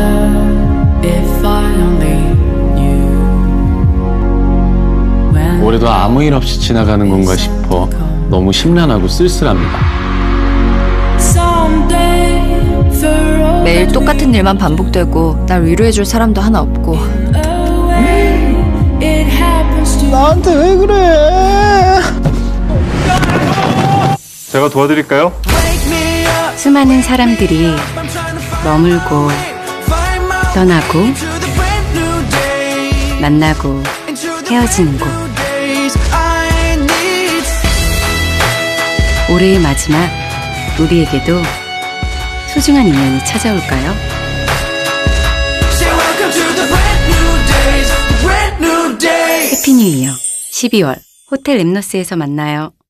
올해도 아무 일 없이 지나가는 건가 싶어 너무 심란하고 쓸쓸합니다. 매일 똑같은 일만 반복되고 날 위로해줄 사람도 하나 없고. 나한테 왜 그래? 제가 도와드릴까요? 수많은 사람들이 머물고 떠나고 만나고 헤어지는 곳. 올해의 마지막, 우리에게도 소중한 인연이 찾아올까요? 해피 뉴 이어 12월 호텔 랩너스에서 만나요.